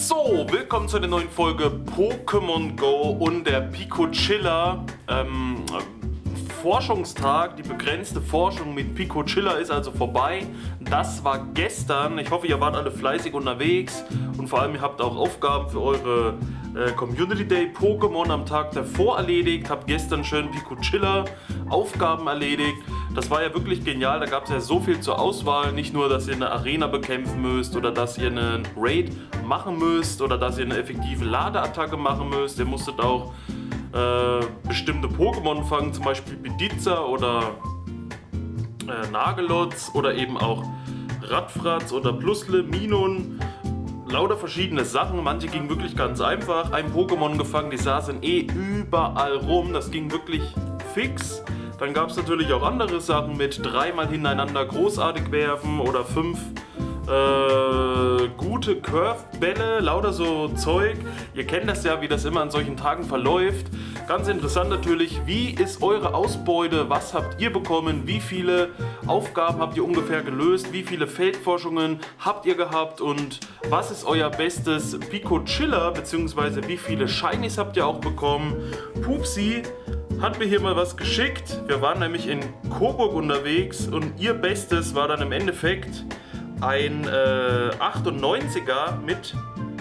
So, willkommen zu einer neuen Folge Pokémon Go und der Picochilla Forschungstag. Die begrenzte Forschung mit Picochilla ist also vorbei. Das war gestern. Ich hoffe, ihr wart alle fleißig unterwegs und vor allem ihr habt auch Aufgaben für eure Community Day Pokémon am Tag davor erledigt. Habt gestern schön Picochilla Aufgaben erledigt. Das war ja wirklich genial, da gab es ja so viel zur Auswahl. Nicht nur, dass ihr eine Arena bekämpfen müsst oder dass ihr einen Raid machen müsst oder dass ihr eine effektive Ladeattacke machen müsst. Ihr musstet auch bestimmte Pokémon fangen, zum Beispiel Pidizza oder Nagelotz oder eben auch Radfratz oder Plusle, Minun. Lauter verschiedene Sachen, manche gingen wirklich ganz einfach. Ein Pokémon gefangen, die saßen überall rum, das ging wirklich fix. Dann gab es natürlich auch andere Sachen mit 3-mal hintereinander großartig werfen oder 5 gute Curve-Bälle, lauter so Zeug. Ihr kennt das ja, wie das immer an solchen Tagen verläuft. Ganz interessant natürlich, wie ist eure Ausbeute, was habt ihr bekommen, wie viele Aufgaben habt ihr ungefähr gelöst, wie viele Feldforschungen habt ihr gehabt und was ist euer bestes Picochilla, beziehungsweise wie viele Shinies habt ihr auch bekommen. Pupsi hat mir hier mal was geschickt. Wir waren nämlich in Coburg unterwegs und ihr Bestes war dann im Endeffekt ein 98er mit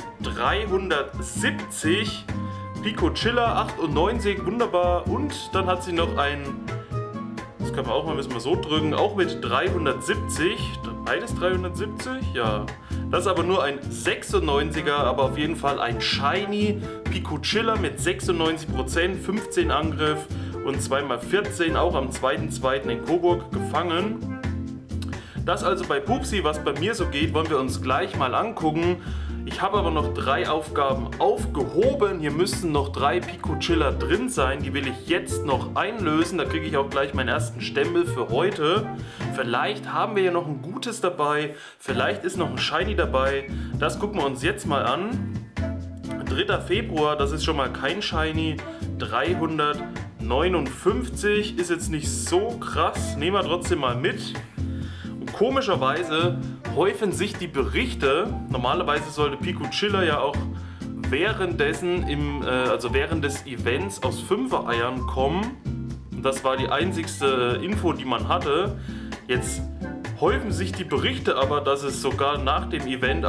370. Picochilla 98, wunderbar. Und dann hat sie noch ein, das kann man auch mal, müssen wir so drücken, auch mit 370. Beides 370? Ja. Das ist aber nur ein 96er, aber auf jeden Fall ein Shiny Picochilla mit 96%, 15 Angriff und 2x14, auch am 2.2. in Coburg gefangen. Das also bei Pupsi, was bei mir so geht, wollen wir uns gleich mal angucken. Ich habe aber noch 3 Aufgaben aufgehoben. Hier müssten noch 3 Picochilla drin sein. Die will ich jetzt noch einlösen. Da kriege ich auch gleich meinen ersten Stempel für heute. Vielleicht haben wir ja noch ein gutes dabei. Vielleicht ist noch ein Shiny dabei. Das gucken wir uns jetzt mal an. 3. Februar, das ist schon mal kein Shiny. 359 ist jetzt nicht so krass. Nehmen wir trotzdem mal mit. Komischerweise häufen sich die Berichte. Normalerweise sollte Picochilla ja auch während des Events aus 5er-Eiern kommen. Das war die einzigste Info, die man hatte. Jetzt häufen sich die Berichte aber, dass es sogar nach dem Event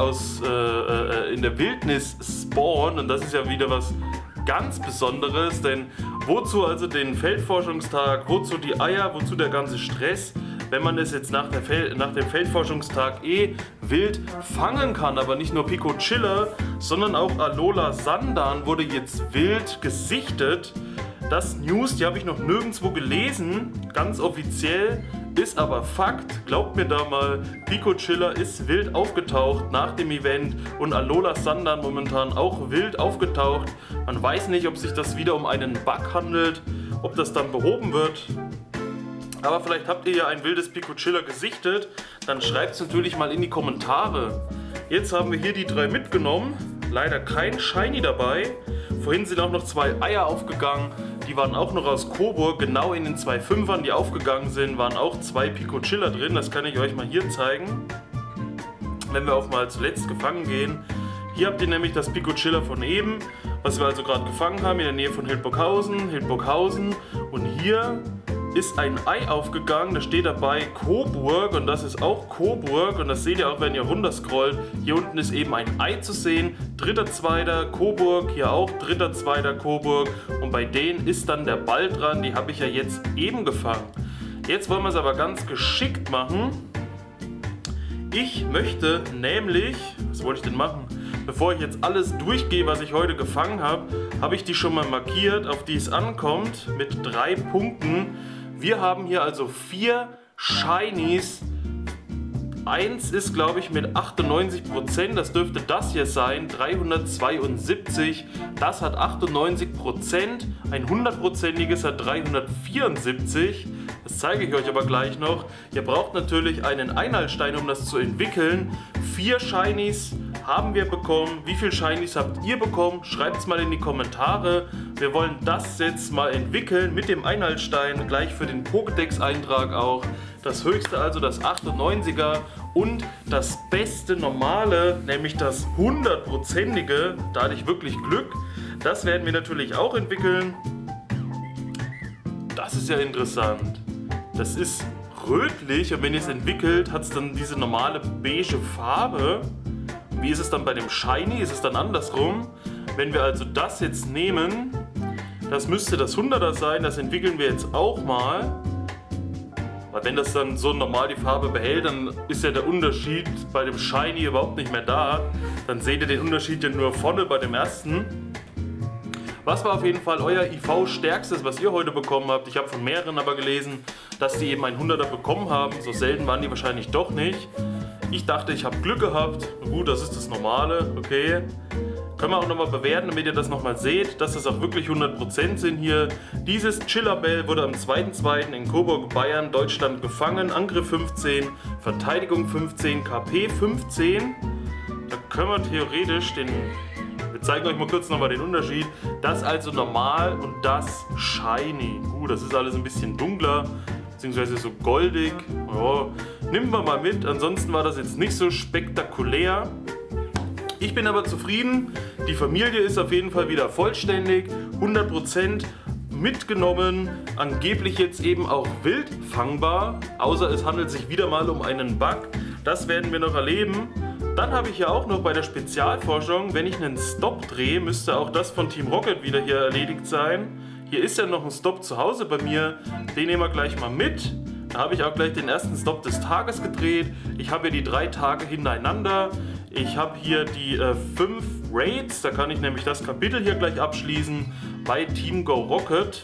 in der Wildnis spawnt. Und das ist ja wieder was ganz Besonderes. Denn wozu also den Feldforschungstag, wozu die Eier, wozu der ganze Stress, wenn man es jetzt nach dem Feldforschungstag wild fangen kann. Aber nicht nur Picochilla, sondern auch Alola Sandan wurde jetzt wild gesichtet. Das News, die habe ich noch nirgendwo gelesen, ganz offiziell, ist aber Fakt. Glaubt mir da mal, Picochilla ist wild aufgetaucht nach dem Event und Alola Sandan momentan auch wild aufgetaucht. Man weiß nicht, ob sich das wieder um einen Bug handelt, ob das dann behoben wird. Aber vielleicht habt ihr ja ein wildes Picochilla gesichtet, dann schreibt es natürlich mal in die Kommentare. Jetzt haben wir hier die 3 mitgenommen, leider kein Shiny dabei. Vorhin sind auch noch 2 Eier aufgegangen, die waren auch noch aus Coburg. Genau in den 2 Fünfern, die aufgegangen sind, waren auch 2 Picochilla drin. Das kann ich euch mal hier zeigen, wenn wir auf mal zuletzt gefangen gehen. Hier habt ihr nämlich das Picochilla von eben, was wir also gerade gefangen haben, in der Nähe von Hildburghausen. Und hier ist ein Ei aufgegangen, da steht dabei Coburg und das ist auch Coburg und das seht ihr auch, wenn ihr runterscrollt. Hier unten ist eben ein Ei zu sehen, 3.2. Coburg, hier auch 3.2. Coburg und bei denen ist dann der Ball dran, die habe ich ja jetzt eben gefangen. Jetzt wollen wir es aber ganz geschickt machen. Ich möchte nämlich, was wollte ich denn machen? Bevor ich jetzt alles durchgehe, was ich heute gefangen habe, habe ich die schon mal markiert, auf die es ankommt, mit 3 Punkten. Wir haben hier also 4 Shinies. 1 ist, glaube ich, mit 98%, das dürfte das hier sein, 372. Das hat 98%, ein 100%iges hat 374. Das zeige ich euch aber gleich noch. Ihr braucht natürlich einen Einheitsstein, um das zu entwickeln. 4 Shinies haben wir bekommen. Wie viele Shinies habt ihr bekommen? Schreibt es mal in die Kommentare. Wir wollen das jetzt mal entwickeln mit dem Einheitsstein, gleich für den Pokédex-Eintrag auch. Das höchste also das 98er Und das beste normale, nämlich das 100%ige, da hatte ich wirklich Glück, das werden wir natürlich auch entwickeln. Das ist ja interessant. Das ist rötlich und wenn ihr es entwickelt, hat es dann diese normale beige Farbe. Wie ist es dann bei dem Shiny? Ist es dann andersrum? Wenn wir also das jetzt nehmen, das müsste das 100er sein, das entwickeln wir jetzt auch mal. Weil wenn das dann so normal die Farbe behält, dann ist ja der Unterschied bei dem Shiny überhaupt nicht mehr da. Dann seht ihr den Unterschied ja nur vorne bei dem ersten. Was war auf jeden Fall euer IV-stärkstes, was ihr heute bekommen habt? Ich habe von mehreren aber gelesen, dass die eben ein 100er bekommen haben. So selten waren die wahrscheinlich doch nicht. Ich dachte, ich habe Glück gehabt. Gut, das ist das Normale, okay. Können wir auch nochmal bewerten, damit ihr das nochmal seht, dass das auch wirklich 100% sind hier. Dieses Chillabell wurde am 2.2. in Coburg, Bayern, Deutschland gefangen. Angriff 15, Verteidigung 15, KP 15. Da können wir theoretisch den... Wir zeigen euch mal kurz nochmal den Unterschied. Das also normal und das shiny. Gut, das ist alles ein bisschen dunkler, beziehungsweise so goldig. Ja, nehmen wir mal mit. Ansonsten war das jetzt nicht so spektakulär. Ich bin aber zufrieden. Die Familie ist auf jeden Fall wieder vollständig. 100% mitgenommen. Angeblich jetzt eben auch wild fangbar. Außer es handelt sich wieder mal um einen Bug. Das werden wir noch erleben. Dann habe ich ja auch noch bei der Spezialforschung, wenn ich einen Stop drehe, müsste auch das von Team Rocket wieder hier erledigt sein. Hier ist ja noch ein Stop zu Hause bei mir. Den nehmen wir gleich mal mit. Da habe ich auch gleich den ersten Stop des Tages gedreht. Ich habe hier die 3 Tage hintereinander. Ich habe hier die 5 Raids. Da kann ich nämlich das Kapitel hier gleich abschließen bei Team Go Rocket.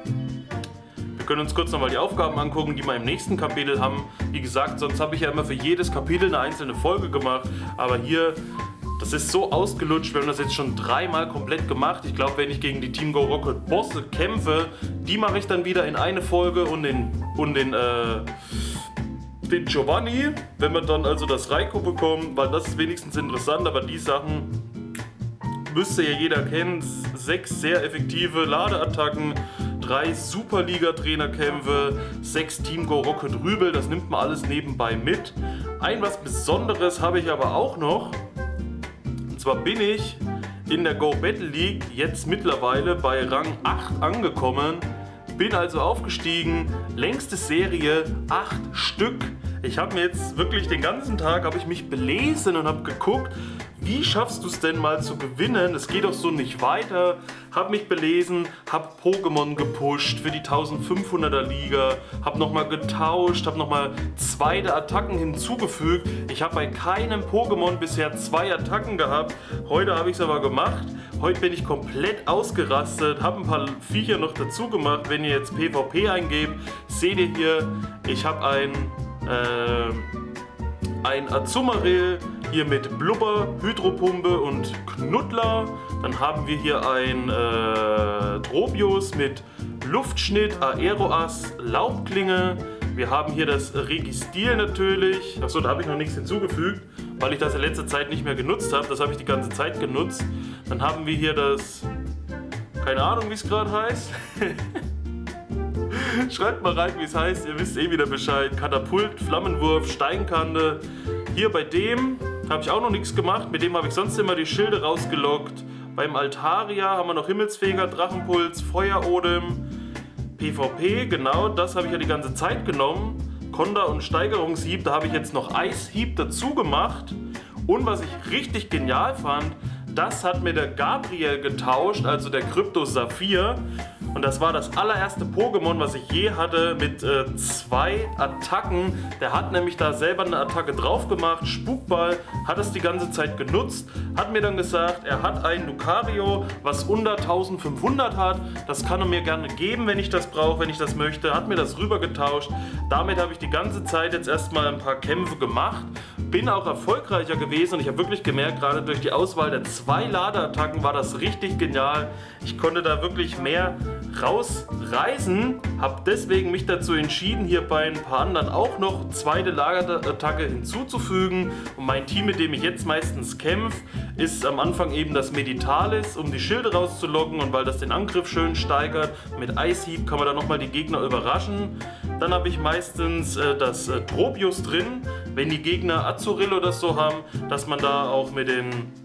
Wir können uns kurz nochmal die Aufgaben angucken, die wir im nächsten Kapitel haben. Wie gesagt, sonst habe ich ja immer für jedes Kapitel eine einzelne Folge gemacht. Aber hier, das ist so ausgelutscht, wir haben das jetzt schon 3-mal komplett gemacht. Ich glaube, wenn ich gegen die Team Go Rocket Bosse kämpfe, die mache ich dann wieder in eine Folge und den Giovanni, wenn wir dann also das Raikou bekommen, weil das ist wenigstens interessant, aber die Sachen müsste ja jeder kennen. 6 sehr effektive Ladeattacken, 3 Superliga-Trainerkämpfe, 6 Team Go Rocket Rübel, das nimmt man alles nebenbei mit. Ein was Besonderes habe ich aber auch noch, und zwar bin ich in der Go Battle League jetzt mittlerweile bei Rang 8 angekommen, bin also aufgestiegen, längste Serie, 8 Stück. Ich habe mir jetzt wirklich den ganzen Tag habe ich mich belesen und habe geguckt, wie schaffst du es denn mal zu gewinnen? Es geht doch so nicht weiter. Habe mich belesen, habe Pokémon gepusht für die 1500er Liga, habe nochmal getauscht, habe nochmal 2 Attacken hinzugefügt. Ich habe bei keinem Pokémon bisher 2 Attacken gehabt. Heute habe ich es aber gemacht. Heute bin ich komplett ausgerastet, habe ein paar Viecher noch dazu gemacht. Wenn ihr jetzt PvP eingebt, seht ihr hier, ich habe ein Azumarill hier mit Blubber, Hydropumpe und Knuddler. Dann haben wir hier ein Tropius mit Luftschnitt, Aeroas, Laubklinge. Wir haben hier das Registil natürlich. Achso, da habe ich noch nichts hinzugefügt, weil ich das in letzter Zeit nicht mehr genutzt habe. Das habe ich die ganze Zeit genutzt. Dann haben wir hier das... Keine Ahnung, wie es gerade heißt. Schreibt mal rein, wie es heißt, ihr wisst eh wieder Bescheid. Katapult, Flammenwurf, Steinkante. Hier bei dem habe ich auch noch nichts gemacht. Mit dem habe ich sonst immer die Schilde rausgelockt. Beim Altaria haben wir noch Himmelsfeger, Drachenpuls, Feuerodem, PvP, genau, das habe ich ja die ganze Zeit genommen. Konter und Steigerungshieb, da habe ich jetzt noch Eishieb dazu gemacht. Und was ich richtig genial fand, das hat mir der Gabriel getauscht, also der Krypto Saphir. Und das war das allererste Pokémon, was ich je hatte mit 2 Attacken. Der hat nämlich da selber eine Attacke drauf gemacht, Spukball, hat es die ganze Zeit genutzt, hat mir dann gesagt, er hat ein Lucario, was unter 1500 hat. Das kann er mir gerne geben, wenn ich das brauche, wenn ich das möchte. Hat mir das rüber getauscht. Damit habe ich die ganze Zeit jetzt erstmal ein paar Kämpfe gemacht. Bin auch erfolgreicher gewesen und ich habe wirklich gemerkt, gerade durch die Auswahl der 2 Ladeattacken war das richtig genial. Ich konnte da wirklich mehr rausreißen, habe deswegen mich dazu entschieden, hier bei ein paar anderen auch noch zweite Ladeattacke hinzuzufügen. Und mein Team, mit dem ich jetzt meistens kämpfe, ist am Anfang eben das Meditalis, um die Schilde rauszulocken und weil das den Angriff schön steigert. Mit Eishieb kann man dann nochmal die Gegner überraschen. Dann habe ich meistens das Tropius drin. wenn die Gegner Azurill oder so haben, dass man da auch mit den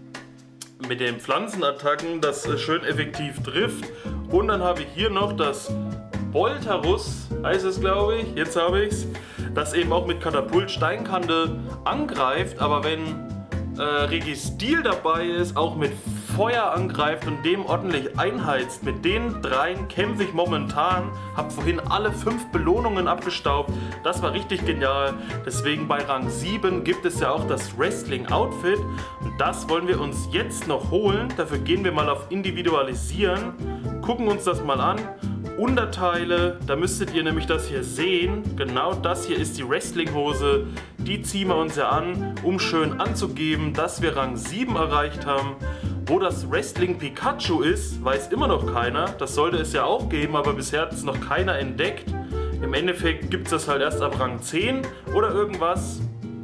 Pflanzenattacken das schön effektiv trifft. Und dann habe ich hier noch das Bolterus, heißt es glaube ich, jetzt habe ich es, das eben auch mit Katapult Steinkante angreift, aber wenn Registil dabei ist, auch mit Feuer angreift und dem ordentlich einheizt. Mit den dreien kämpfe ich momentan, habe vorhin alle 5 Belohnungen abgestaubt, das war richtig genial. Deswegen bei Rang 7 gibt es ja auch das Wrestling Outfit und das wollen wir uns jetzt noch holen. Dafür gehen wir mal auf Individualisieren, gucken uns das mal an. Unterteile, da müsstet ihr nämlich das hier sehen. Genau das hier ist die Wrestlinghose. Die ziehen wir uns ja an, um schön anzugeben, dass wir Rang 7 erreicht haben. Wo das Wrestling Pikachu ist, weiß immer noch keiner. Das sollte es ja auch geben, aber bisher hat es noch keiner entdeckt. Im Endeffekt gibt es das halt erst ab Rang 10 oder irgendwas.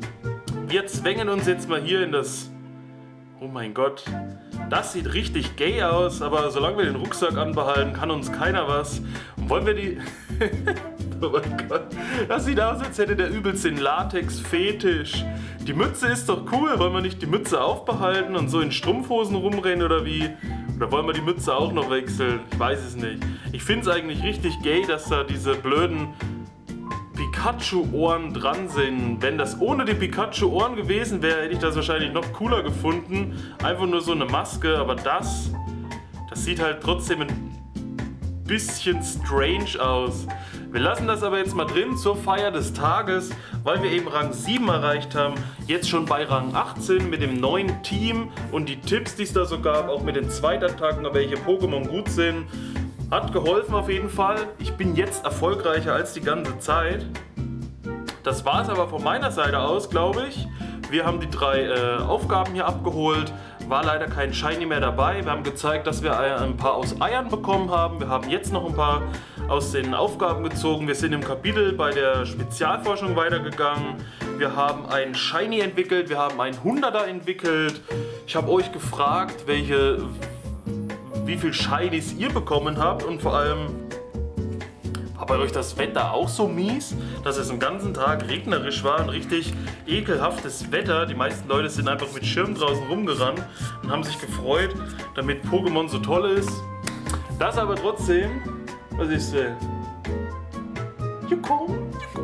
Wir zwängen uns jetzt mal hier in das... Oh mein Gott. Das sieht richtig gay aus, aber solange wir den Rucksack anbehalten, kann uns keiner was. Und wollen wir die... Oh mein Gott. Das sieht aus, als hätte der übelst den Latex-Fetisch. Die Mütze ist doch cool. Wollen wir nicht die Mütze aufbehalten und so in Strumpfhosen rumrennen oder wie? Oder wollen wir die Mütze auch noch wechseln? Ich weiß es nicht. Ich finde es eigentlich richtig gay, dass da diese blöden Pikachu-Ohren dran sind. Wenn das ohne die Pikachu-Ohren gewesen wäre, hätte ich das wahrscheinlich noch cooler gefunden. Einfach nur so eine Maske, aber das sieht halt trotzdem ein bisschen strange aus. Wir lassen das aber jetzt mal drin zur Feier des Tages, weil wir eben Rang 7 erreicht haben. Jetzt schon bei Rang 18 mit dem neuen Team und die Tipps, die es da so gab, auch mit den Zweitattacken, welche Pokémon gut sind. Hat geholfen auf jeden Fall. Ich bin jetzt erfolgreicher als die ganze Zeit. Das war es aber von meiner Seite aus, glaube ich. Wir haben die 3 Aufgaben hier abgeholt. War leider kein Shiny mehr dabei. Wir haben gezeigt, dass wir ein paar aus Eiern bekommen haben. Wir haben jetzt noch ein paar aus den Aufgaben gezogen. Wir sind im Kapitel bei der Spezialforschung weitergegangen. Wir haben ein Shiny entwickelt. Wir haben einen 100er entwickelt. Ich habe euch gefragt, wie viel Shinies ihr bekommen habt und vor allem, war bei euch das Wetter auch so mies, dass es den ganzen Tag regnerisch war, ein richtig ekelhaftes Wetter. Die meisten Leute sind einfach mit Schirm draußen rumgerannt und haben sich gefreut, damit Pokémon so toll ist. Das aber trotzdem, was ist denn? Juko,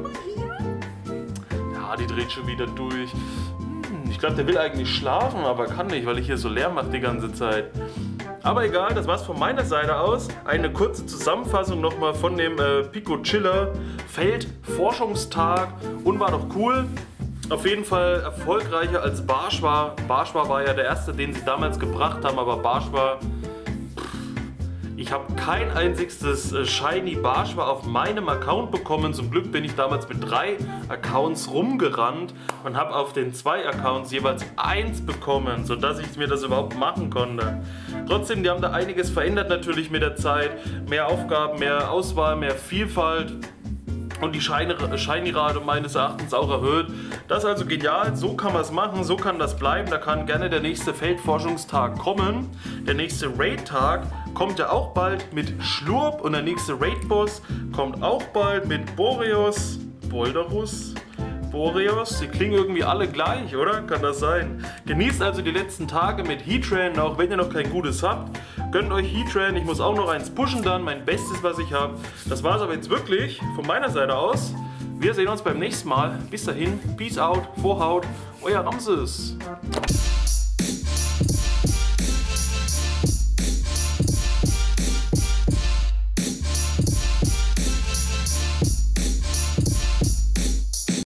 ja, die dreht schon wieder durch. Ich glaube, der will eigentlich schlafen, aber kann nicht, weil ich hier so leer mache die ganze Zeit. Aber egal, das war's von meiner Seite aus. Eine kurze Zusammenfassung nochmal von dem Pico Chiller Feldforschungstag und war doch cool. Auf jeden Fall erfolgreicher als Barschwa. Barschwa war ja der erste, den sie damals gebracht haben, aber Barschwa... Ich habe kein einziges Shiny Barschwa auf meinem Account bekommen. Zum Glück bin ich damals mit 3 Accounts rumgerannt und habe auf den 2 Accounts jeweils 1 bekommen, sodass ich mir das überhaupt machen konnte. Trotzdem, die haben da einiges verändert natürlich mit der Zeit. Mehr Aufgaben, mehr Auswahl, mehr Vielfalt. Und die Shiny-Rate meines Erachtens auch erhöht. Das ist also genial, so kann man es machen, so kann das bleiben. Da kann gerne der nächste Feldforschungstag kommen. Der nächste Raid-Tag kommt ja auch bald mit Schlurp und der nächste Raid-Boss kommt auch bald mit Boreos, Boulderus, Boreos. Die klingen irgendwie alle gleich, oder? Kann das sein? Genießt also die letzten Tage mit Heatran, auch wenn ihr noch kein gutes habt. Gönnt euch Heatran, ich muss auch noch eins pushen dann, mein Bestes, was ich habe. Das war es aber jetzt wirklich von meiner Seite aus. Wir sehen uns beim nächsten Mal. Bis dahin, Peace out, Vorhaut, euer Ramses.